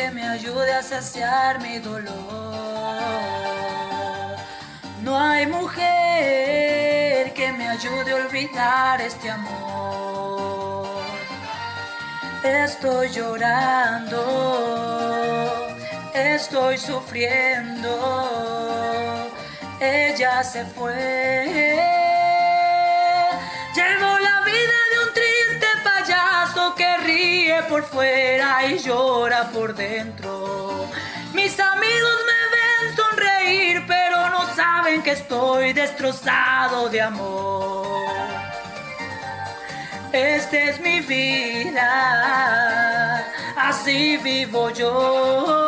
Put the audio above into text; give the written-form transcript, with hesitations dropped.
que me ayude a saciar mi dolor. No hay mujer que me ayude a olvidar este amor. Estoy llorando, estoy sufriendo, ella se fue. Llevo la vida de un triste payaso que ríe por fuera y llora por dentro. Mis amigos me ven sonreír, pero no saben que estoy destrozado de amor. Esta es mi vida, así vivo yo.